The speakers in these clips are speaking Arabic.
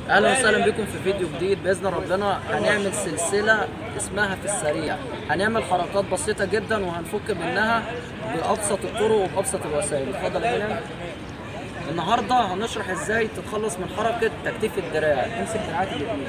اهلا وسهلا بكم في فيديو جديد. باذن ربنا هنعمل سلسله اسمها في السريع. هنعمل حركات بسيطه جدا وهنفك منها بابسط الطرق وبابسط الوسائل. اتفضل يا هنا. النهارده هنشرح ازاي تتخلص من حركه تكتيف الدراع. امسك دراعات الاثنين.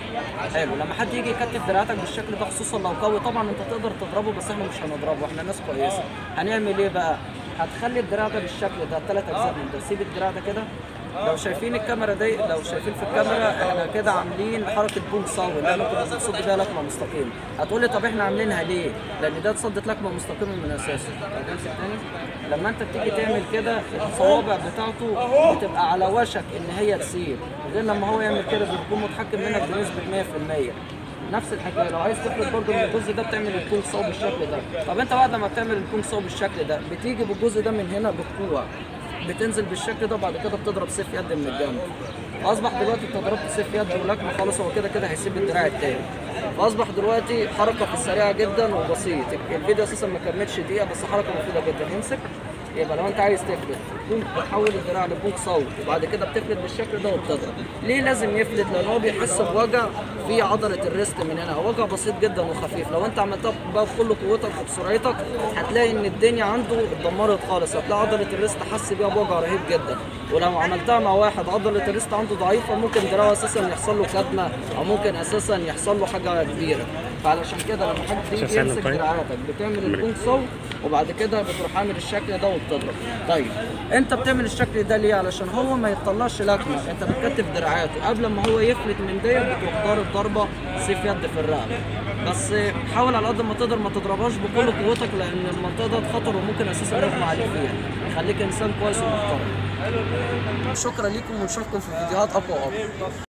حلو. لما حد يجي يكتف دراعاتك بالشكل ده، خصوصا لو قوي، طبعا انت تقدر تضربه بس احنا مش هنضربه، احنا ناس كويسه. هنعمل ايه بقى؟ هتخلي الدراع ده بالشكل ده، الثلاث اجزاء من ده. سيب الدراع ده كده. لو شايفين الكاميرا دي، لو شايفين في الكاميرا احنا كده عاملين حركه بوم صاوي اللي احنا كنا بنصد بيها لكمه مستقيمه. هتقولي طب احنا عاملينها ليه؟ لان ده تصدت لكمه مستقيمه من اساسه. طب امسك تاني. لما انت بتيجي تعمل كده الصوابع بتاعته بتبقى على وشك ان هي تسير، غير لما هو يعمل كده بيكون متحكم منك بنسبه 100%. نفس الحكايه لو عايز تفرد برضه من الجزء ده بتعمل الكونغ ساو بالشكل ده. طب انت بعد ما بتعمل الكونغ ساو بالشكل ده بتيجي بالجزء ده من هنا بالكوع، بتنزل بالشكل ده، وبعد كده بتضرب سيف يد من الجنب. اصبح دلوقتي انت ضربت سيف يد ولكمه خالص، هو كده كده هيسيب الدراع التاني. فاصبح دلوقتي حركه في السريعه جدا وبسيط. الفيديو اساسا ما كملش دقيقه بس حركه مفيده جدا. امسك. يبقى لو انت عايز تفلت بتحول الدراع لبوك صوت، وبعد كده بتفلت بالشكل ده وبتضرب. ليه لازم يفلت؟ لان هو بيحس بوجع في عضله الريست من هنا، وجع بسيط جدا وخفيف. لو انت عملتها بقى بكل قوتك وبسرعتك هتلاقي ان الدنيا عنده اتدمرت خالص، هتلاقي عضله الريست حس بيها بوجع رهيب جدا. ولو عملتها مع واحد عضله الريست عنده ضعيفه ممكن دراعه اساسا يحصل له كدمه، او ممكن اساسا يحصل له حاجه كبيره. فعلشان كده لما حد يجي يمسك دراعاتك بتعمل الكونغ ساو، وبعد كده بتروح عامل الشكل ده وبتضرب. طيب انت بتعمل الشكل ده ليه؟ علشان هو ما يطلعش لكمه. انت بتكتف دراعاته قبل ما هو يفلت من ديت بتروح ضارب ضربه سيف يد في الرقبه. بس حاول على قد ما تقدر ما تضربهاش بكل قوتك، لان المنطقه دي خطر وممكن اساسا يغمى عليك فيها. خليك انسان كويس ومحترم. شكرا لكم ونشوفكم في فيديوهات اقوى واقوى.